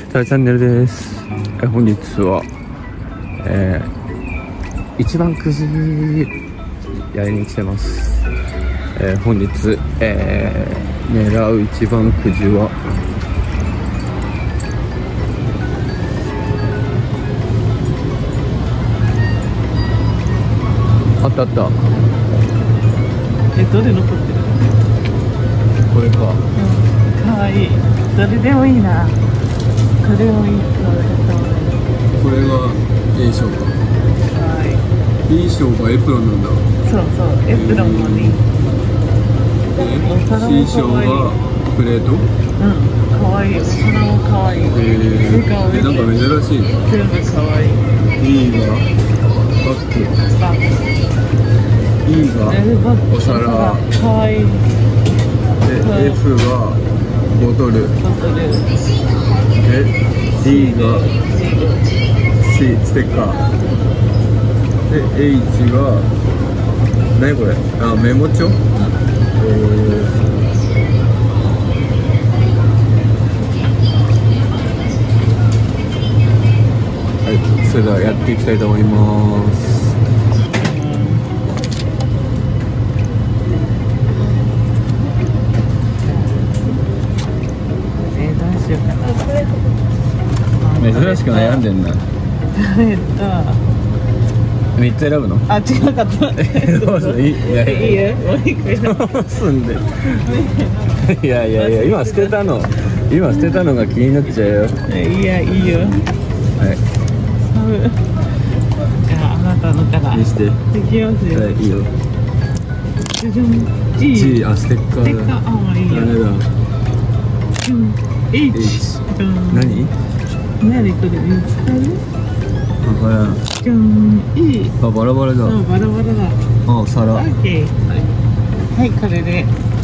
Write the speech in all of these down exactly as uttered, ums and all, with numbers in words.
タラチャンネルです。え本日は、えー、一番くじやりに来てます。えー、本日、えー、狙う一番くじはあったあった。 え、どれ残ってる？ これか。 うん、かわいい。どれでもいいな。これもいい。 これが A 賞か。 はい。 B 賞がエプロンなんだ。 そうそう、エプロンもね。 C 賞がプレート。 うん、かわいい。お皿もかわいい。 えー、なんか珍しいね。 全部かわいい。 E がバッグ。 バッグ。 E がお皿。 かわいい。 で F がボトル。 ボトル。 で D が C ステッカー。で H が何これ？あ、メモ帳。えーはい、それではやっていきたいと思います。 えー、どうしようかな。 珍しく悩んでんな。 えっとみっつ選ぶの？ あ、違うかった。 どうする？いいやいいよ、もう一個選ぶ。 どうすんで。いやいやいや、今捨てたの今捨てたのが気になっちゃうよ。 いや、いいよ。 はい。 じゃあ、あなたのから見して。 いきますよ。 はい、いいよ。 じゃじゃん。G。 G、あ、ステッカーだ。 ステッカー、あ、まあいいよ。 ダメだ。 H。 H。 うん、 何？ 何これ見つかる？ わからん。 じゃん。E。 あ、バラバラだ。 そう、バラバラだ。 あ、皿。 オッケー。はい、これで。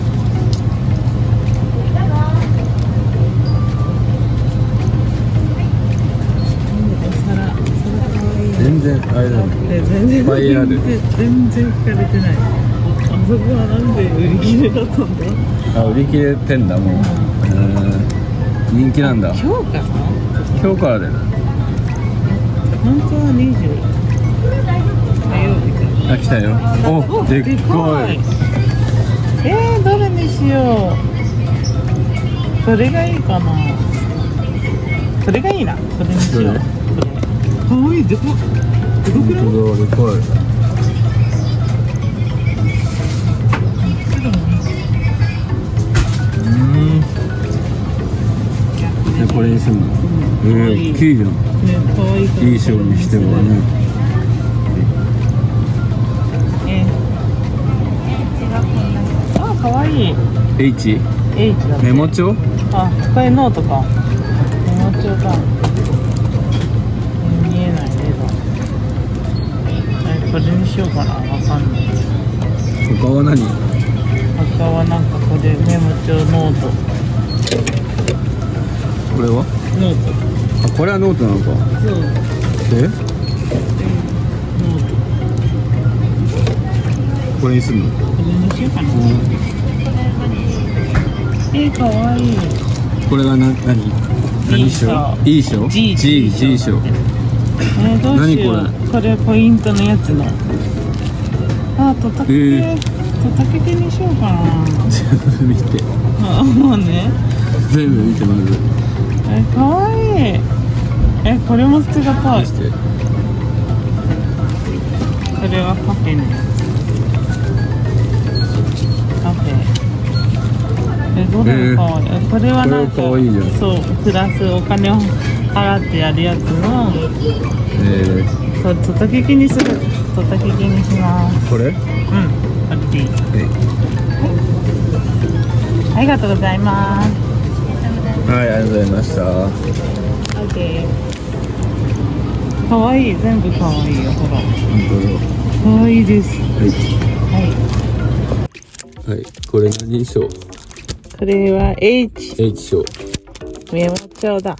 全然あれだね。 全然いっぱいある。 全然聞かれてない。あそこはなんで売り切れだったんだ？ あ、売り切れてんだもう。うん、人気なんだ。 今日かな？ 今日からだよ。 本当はにじゅう火曜日か。 あ、来たよ。お、でっかい。 えー、どれにしよう。どれがいいかな。これがいいな。これにしよう。かわいい。でかっ。でかくない？ 本当だ、でかい。うん。で、これにすんの？ええ、大きいじゃん。 ね、かわいい。 いい賞にしてはね。 あ、かわいい。 H？ H だね。 メモ帳？ あ、これノートか。メモ帳か。見えないね。これにしようかな。わかんない。 他は何？ 他はなんかこれメモ帳ノート。 これは？ ノート。 あ、これはノートなのか。 そう。 え？ ノート。 これにすんの？ これにしようかな。えー、かわいい。 これがな、何？何賞？いい賞？ G、 G、G 賞。 えー、どうしよう。 何これ？ これポイントのやつの。あ、トタケケ、 えー、 トタケケにしようかな。 全部見て。 あ、もうね。 全部見てまず。 え、かわいい。え、これも捨てがたい。 見して。 これはカフェね。カフェ。え、どれがかわいい。え、これはなんか。 これはかわいいじゃん。 そう、プラスお金を払ってやるやつの。 えー、 そう、トタケケにする。トタケケにします。 これ？ うん、オッケー。 はい。 ありがとうございます。 はい、ありがとうございました。 オッケー。かわいい、全部かわいいよ、ほら。 本当だ。 かわいいです。 はい。 ははい、これ何賞？ い。これは H。 H 賞。 メモ帳だ。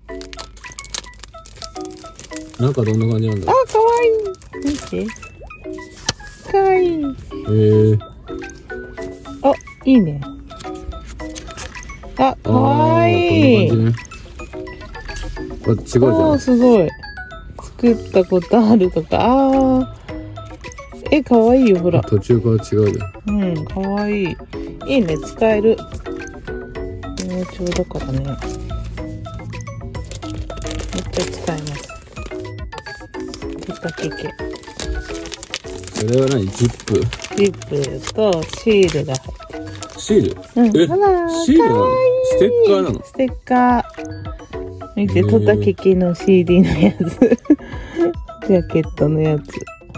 なんかどんな感じなんだ？ あ、かわいい。見て。かわいい。 えー。 あ、いいね。あ、かわいい。 こんな感じね。 これ違うじゃああ、 ん。 すごい。作ったことあるとか。ああ。え、かわいいよ、ほら。 途中から違うじゃん。 うん、かわいい。いいね、使える。包丁だからね。めっちゃ使えます。取ったケケ。 それは何？ジップ？ ジップとシールが入ってる。 シール？ うん、 え、 あらシールなの？ステッカーなの？ ステッカー。見て、取ったケケの シーディー のやつ。ジャケットのやつ。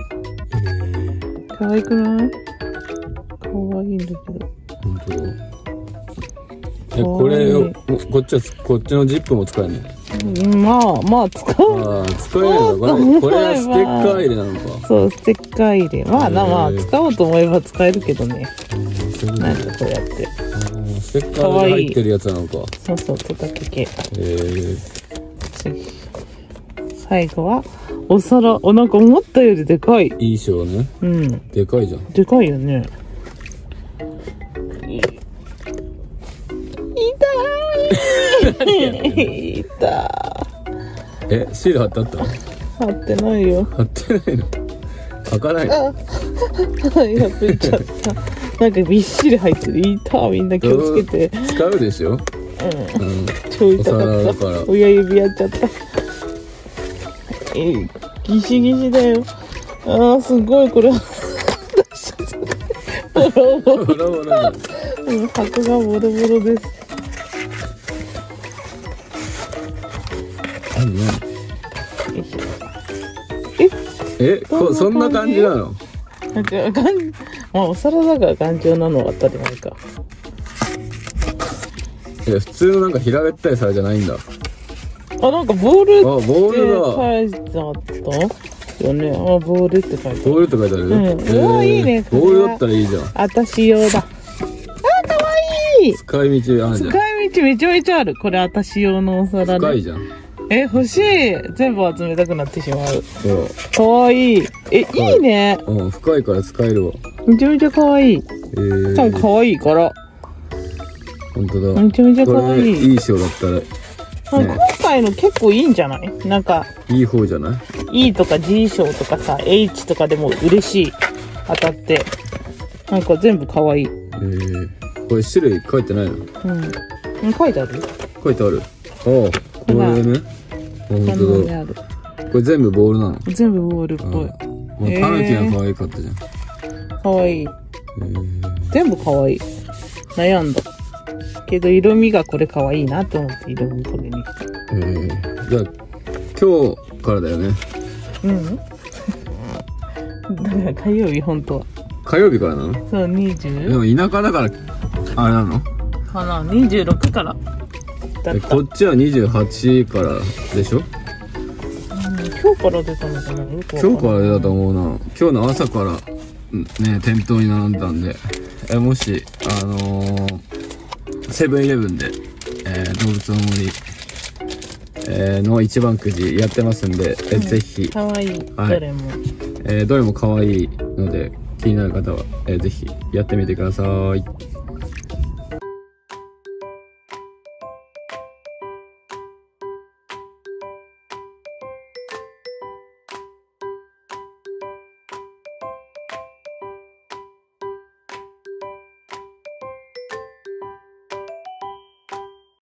かわいくない？かわいいんだけど。 ほんとだ。え、これを、こっちは、こっちのジップも使えるの？ まあ、まあ、使う。 ああ、使えるのか。これ、これはステッカー入れなのか。 そう、ステッカー入れ。まあな、まあ、 へー使おうと思えば使えるけどね。 うんそういうのなんかこうやって。 ステッカーが入ってるやつなのか。 そうそう、とたけけ。 えー、 最後は、お皿。お、なんか思ったよりでかい。 いい賞ね。 うん。 でかいじゃん。 でかいよね。痛い。痛え、シール貼ってあった？ い。貼ってないよ。 貼ってないの？開かないの？ あ、破っちゃった。なんかびっしり入ってる。痛い。みんな気をつけて。 使うでしょ？ うん。 うん。 超痛かお皿だっからた。親指やっちゃった。え、ギシギシだよ。ああ、すごい、これ。ボロボロ。 ボロボロだ。 うん、箱がボロボロです。 何何？ よいしょ。 え、こそんな感じなの？ なんか、がん、まあ、お皿だから頑丈なのは当たり前か。 いや、普通のなんか平べったい皿じゃないんだ。 あ、なんかボールあ、ボールだ。 書いてあったよね。あ、ボールって書いてある。 ボールって書いてある？ うんえーうわいいねこれはボールだったらいいじゃん。 私用だ。あ、かわいい。 使い道あるじゃん。 使い道めちゃめちゃある。これ私用のお皿で。 深いじゃん。 え、欲しい。全部集めたくなってしまう。 そう。 かわいい。え、いいね。 うん、深いから使えるわ。 めちゃめちゃかわいい。 えー。 多分かわいいから。 ほんとだ。 めちゃめちゃかわいい。 これいい賞だったら、 なんか今回の結構いいんじゃない？なんか、 いい方じゃない？ E とか G 賞とかさ、H とかでも嬉しい。当たって。なんか全部かわいい。 えー。これ種類書いてないの？ うん。書いてある？ 書いてある。ああ、これね。ほんこんなとにだ。 ある。 これ全部ボールなの？ 全部ボールっぽい。 もうタヌキが可愛かったじゃん。 かわいい。 えー、 全部かわいい。悩んだ。けど色味がこれかわいいなと思って色味これにした。 えー、じゃあ、今日からだよね。 うんだから火曜日本当は。 火曜日からなの？ そう、にじゅでうも田舎だから、あれなの？ かな ?にじゅうろく から。だった。 こっちはにじゅうはちからでしょ？ うん今日から出たのかな？よくわかんない今日からだと思うな。今日の朝から、うんね、店頭に並んでたんで、えもし、あのー、セブンイレブンで、えー、動物の森、えー、の一番くじやってますんで、えぜひ、 かわいい。 はいどれも。 えー、どれも可愛いので、気になる方は、えー、ぜひやってみてください。